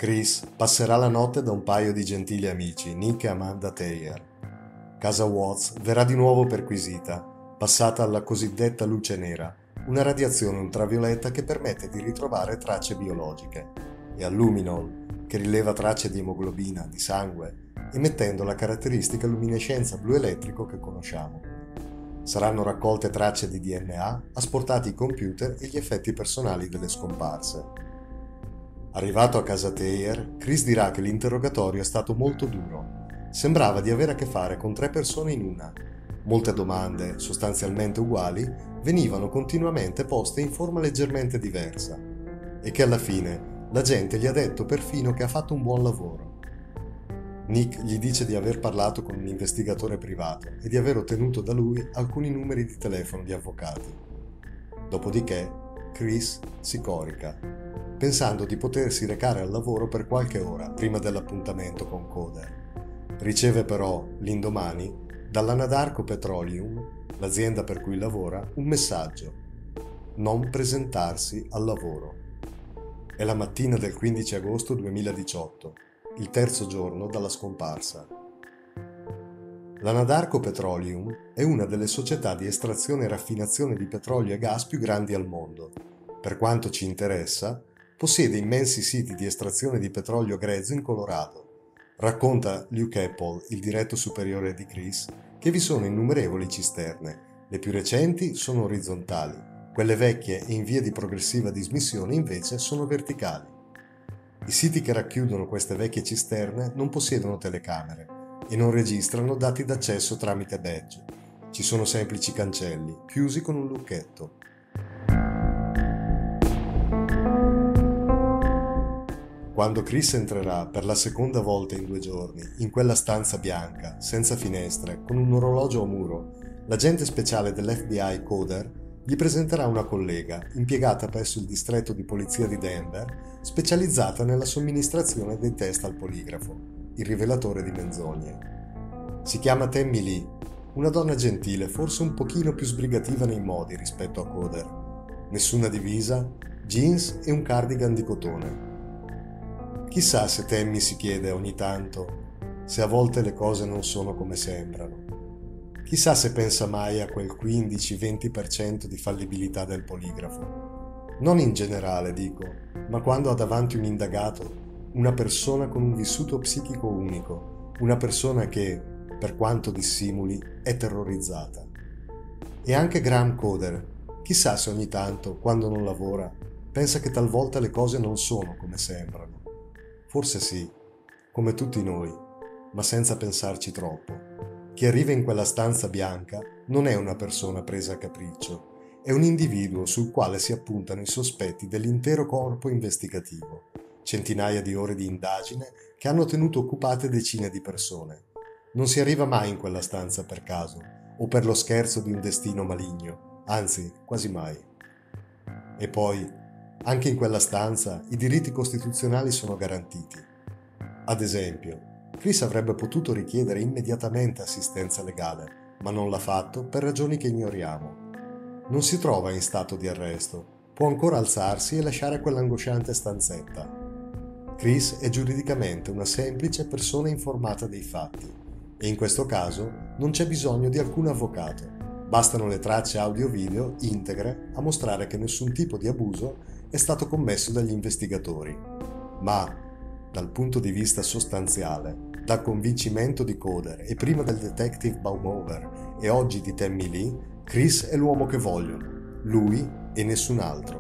Chris passerà la notte da un paio di gentili amici, Nick e Amanda Thayer. Casa Watts verrà di nuovo perquisita, passata alla cosiddetta luce nera, una radiazione ultravioletta che permette di ritrovare tracce biologiche, e al Luminol, che rileva tracce di emoglobina, di sangue, emettendo la caratteristica luminescenza blu elettrico che conosciamo. Saranno raccolte tracce di DNA, asportati i computer e gli effetti personali delle scomparse. Arrivato a casa Thayer, Chris dirà che l'interrogatorio è stato molto duro. Sembrava di avere a che fare con 3 persone in una. Molte domande, sostanzialmente uguali, venivano continuamente poste in forma leggermente diversa. E che alla fine la gente gli ha detto perfino che ha fatto un buon lavoro. Nick gli dice di aver parlato con un investigatore privato e di aver ottenuto da lui alcuni numeri di telefono di avvocati. Dopodiché, Chris si corica, pensando di potersi recare al lavoro per qualche ora prima dell'appuntamento con Coder. Riceve però, l'indomani, dall'Anadarko Petroleum, l'azienda per cui lavora, un messaggio: non presentarsi al lavoro. È la mattina del 15 agosto 2018, il terzo giorno dalla scomparsa. L'Anadarko Petroleum è una delle società di estrazione e raffinazione di petrolio e gas più grandi al mondo. Per quanto ci interessa, possiede immensi siti di estrazione di petrolio grezzo in Colorado. Racconta Luke Apple, il diretto superiore di Chris, che vi sono innumerevoli cisterne. Le più recenti sono orizzontali, quelle vecchie e in via di progressiva dismissione invece sono verticali. I siti che racchiudono queste vecchie cisterne non possiedono telecamere e non registrano dati d'accesso tramite badge. Ci sono semplici cancelli, chiusi con un lucchetto. Quando Chris entrerà per la seconda volta in 2 giorni in quella stanza bianca, senza finestre, con un orologio a muro, l'agente speciale dell'FBI Coder gli presenterà una collega impiegata presso il distretto di polizia di Denver, specializzata nella somministrazione dei test al poligrafo, il rivelatore di menzogne. Si chiama Tammy Lee, una donna gentile, forse un pochino più sbrigativa nei modi rispetto a Coder. Nessuna divisa, jeans e un cardigan di cotone. Chissà se Tammy si chiede ogni tanto se a volte le cose non sono come sembrano. Chissà se pensa mai a quel 15-20% di fallibilità del poligrafo. Non in generale, dico, ma quando ha davanti un indagato, una persona con un vissuto psichico unico, una persona che, per quanto dissimuli, è terrorizzata. E anche Graham Coder, chissà se ogni tanto, quando non lavora, pensa che talvolta le cose non sono come sembrano. Forse sì, come tutti noi, ma senza pensarci troppo. Chi arriva in quella stanza bianca non è una persona presa a capriccio, è un individuo sul quale si appuntano i sospetti dell'intero corpo investigativo, centinaia di ore di indagine che hanno tenuto occupate decine di persone. Non si arriva mai in quella stanza per caso, o per lo scherzo di un destino maligno, anzi, quasi mai. E poi, anche in quella stanza i diritti costituzionali sono garantiti. Ad esempio, Chris avrebbe potuto richiedere immediatamente assistenza legale, ma non l'ha fatto per ragioni che ignoriamo. Non si trova in stato di arresto, può ancora alzarsi e lasciare quell'angosciante stanzetta. Chris è giuridicamente una semplice persona informata dei fatti, e in questo caso non c'è bisogno di alcun avvocato. Bastano le tracce audio-video integre a mostrare che nessun tipo di abuso è stato commesso dagli investigatori. Ma, dal punto di vista sostanziale, dal convincimento di Coder e prima del detective Baumover e oggi di Tammy Lee, Chris è l'uomo che vogliono, lui e nessun altro.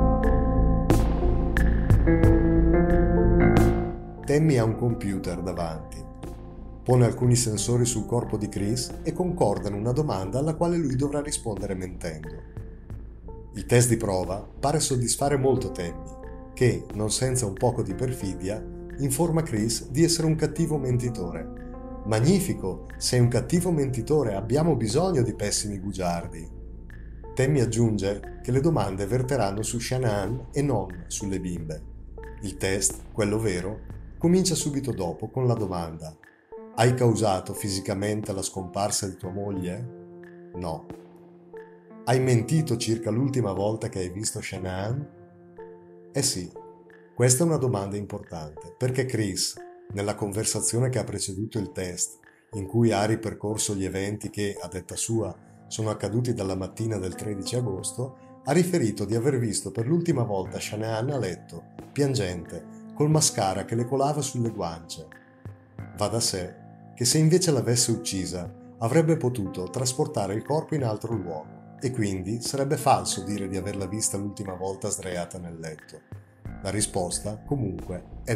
Tammy ha un computer davanti. Pone alcuni sensori sul corpo di Chris e concordano una domanda alla quale lui dovrà rispondere mentendo. Il test di prova pare soddisfare molto Tammy, che, non senza un poco di perfidia, informa Chris di essere un cattivo mentitore. Magnifico! Sei un cattivo mentitore, abbiamo bisogno di pessimi bugiardi. Tammy aggiunge che le domande verteranno su Shanahan e non sulle bimbe. Il test, quello vero, comincia subito dopo con la domanda: hai causato fisicamente la scomparsa di tua moglie? No. Hai mentito circa l'ultima volta che hai visto Shanahan? Eh sì. Questa è una domanda importante, perché Chris, nella conversazione che ha preceduto il test, in cui ha ripercorso gli eventi che, a detta sua, sono accaduti dalla mattina del 13 agosto, ha riferito di aver visto per l'ultima volta Shanahan a letto, piangente, col mascara che le colava sulle guance. Va da sé che se invece l'avesse uccisa, avrebbe potuto trasportare il corpo in altro luogo e quindi sarebbe falso dire di averla vista l'ultima volta sdraiata nel letto. La risposta, comunque, è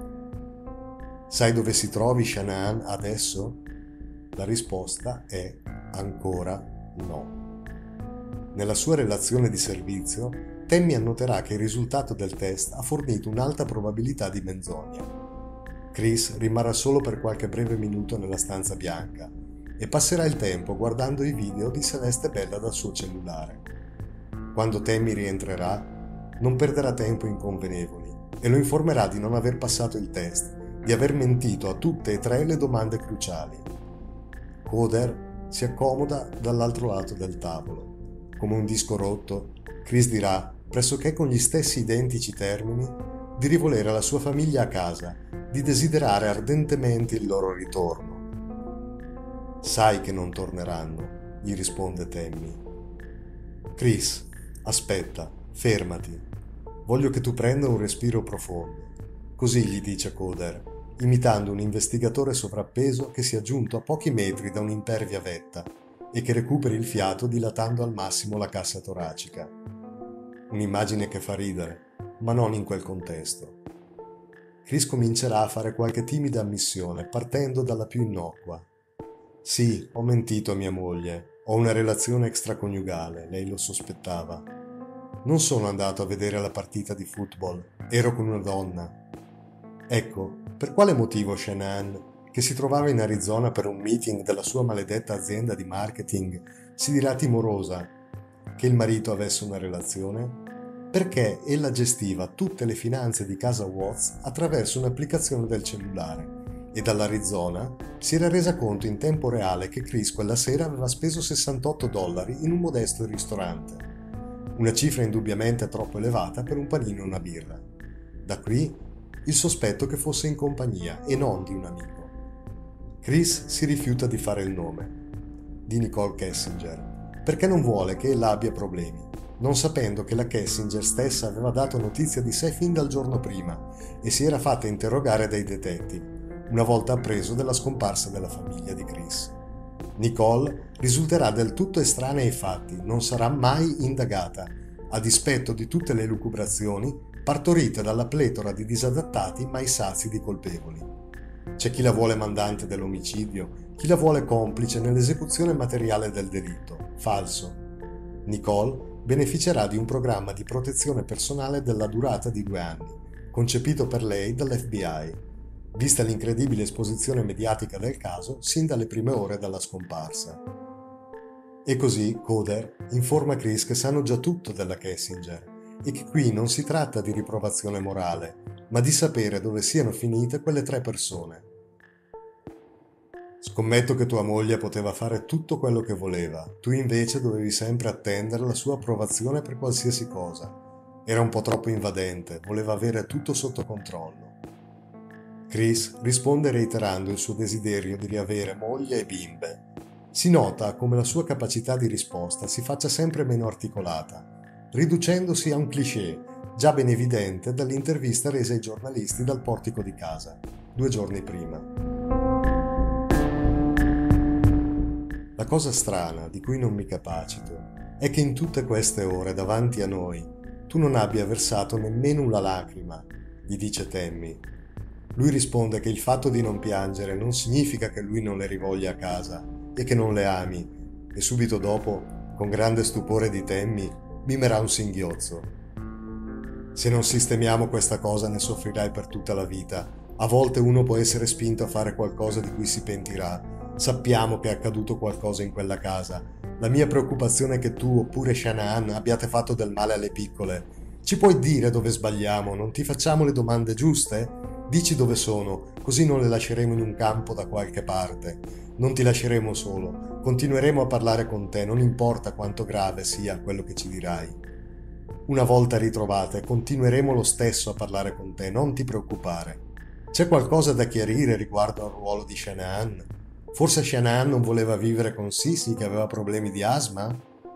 no. Sai dove si trovi Shanahan adesso? La risposta è ancora no. Nella sua relazione di servizio, Tammy annoterà che il risultato del test ha fornito un'alta probabilità di menzogna. Chris rimarrà solo per qualche breve minuto nella stanza bianca e passerà il tempo guardando i video di Celeste Bella dal suo cellulare. Quando Tammy rientrerà, non perderà tempo in convenevoli e lo informerà di non aver passato il test, di aver mentito a tutte e tre le domande cruciali. Coder si accomoda dall'altro lato del tavolo. Come un disco rotto, Chris dirà, pressoché con gli stessi identici termini, di rivolere la sua famiglia a casa, di desiderare ardentemente il loro ritorno. Sai che non torneranno, gli risponde Tammy. Chris, aspetta, fermati. Voglio che tu prenda un respiro profondo. Così gli dice Coder, imitando un investigatore sovrappeso che si è giunto a pochi metri da un'impervia vetta e che recuperi il fiato dilatando al massimo la cassa toracica. Un'immagine che fa ridere, ma non in quel contesto. Chris comincerà a fare qualche timida ammissione, partendo dalla più innocua. Sì, ho mentito a mia moglie, ho una relazione extraconiugale, lei lo sospettava. Non sono andato a vedere la partita di football, ero con una donna. Ecco, per quale motivo Shanahan, che si trovava in Arizona per un meeting della sua maledetta azienda di marketing, si dirà timorosa che il marito avesse una relazione? Perché ella gestiva tutte le finanze di casa Watts attraverso un'applicazione del cellulare e dall'Arizona si era resa conto in tempo reale che Chris quella sera aveva speso $68 in un modesto ristorante. Una cifra indubbiamente troppo elevata per un panino e una birra. Da qui il sospetto che fosse in compagnia e non di un amico. Chris si rifiuta di fare il nome di Nicole Kessinger perché non vuole che ella abbia problemi, non sapendo che la Kessinger stessa aveva dato notizia di sé fin dal giorno prima e si era fatta interrogare dai detective, una volta appreso della scomparsa della famiglia di Chris. Nicole risulterà del tutto estranea ai fatti, non sarà mai indagata, a dispetto di tutte le elucubrazioni partorite dalla pletora di disadattati mai sazi di colpevoli. C'è chi la vuole mandante dell'omicidio, chi la vuole complice nell'esecuzione materiale del delitto. Falso. Nicole beneficerà di un programma di protezione personale della durata di 2 anni, concepito per lei dall'FBI, vista l'incredibile esposizione mediatica del caso sin dalle prime ore dalla scomparsa. E così Coder informa Chris che sanno già tutto della Kessinger e che qui non si tratta di riprovazione morale, ma di sapere dove siano finite quelle 3 persone. Scommetto che tua moglie poteva fare tutto quello che voleva, tu invece dovevi sempre attendere la sua approvazione per qualsiasi cosa. Era un po' troppo invadente, voleva avere tutto sotto controllo. Chris risponde reiterando il suo desiderio di riavere moglie e bimbe. Si nota come la sua capacità di risposta si faccia sempre meno articolata, riducendosi a un cliché già ben evidente dall'intervista resa ai giornalisti dal portico di casa, 2 giorni prima. La cosa strana, di cui non mi capacito, è che in tutte queste ore davanti a noi tu non abbia versato nemmeno una lacrima, gli dice Tammy. Lui risponde che il fatto di non piangere non significa che lui non le rivoglia a casa e che non le ami, e subito dopo, con grande stupore di Tammy, mimerà un singhiozzo. Se non sistemiamo questa cosa ne soffrirai per tutta la vita. A volte uno può essere spinto a fare qualcosa di cui si pentirà. Sappiamo che è accaduto qualcosa in quella casa. La mia preoccupazione è che tu oppure Shanahan abbiate fatto del male alle piccole. Ci puoi dire dove sbagliamo? Non ti facciamo le domande giuste? Dici dove sono, così non le lasceremo in un campo da qualche parte. Non ti lasceremo solo. Continueremo a parlare con te, non importa quanto grave sia quello che ci dirai. Una volta ritrovate, continueremo lo stesso a parlare con te, non ti preoccupare. C'è qualcosa da chiarire riguardo al ruolo di Shanahan? Forse Shanahan non voleva vivere con Sissy che aveva problemi di asma?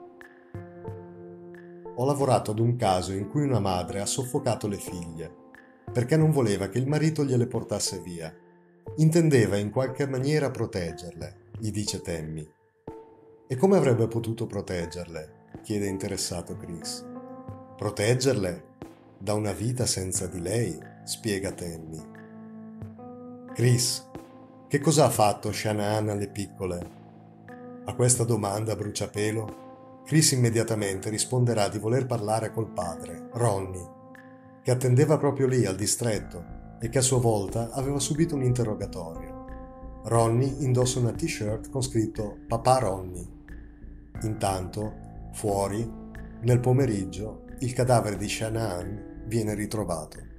Ho lavorato ad un caso in cui una madre ha soffocato le figlie perché non voleva che il marito gliele portasse via. Intendeva in qualche maniera proteggerle, gli dice Tammy. E come avrebbe potuto proteggerle? Chiede interessato Chris. Proteggerle da una vita senza di lei, spiega Tammy. Chris, che cosa ha fatto Shanahan alle piccole? A questa domanda a bruciapelo, Chris immediatamente risponderà di voler parlare col padre, Ronnie, che attendeva proprio lì al distretto e che a sua volta aveva subito un interrogatorio. Ronnie indossa una t-shirt con scritto Papà Ronnie. Intanto, fuori, nel pomeriggio, il cadavere di Shanahan viene ritrovato.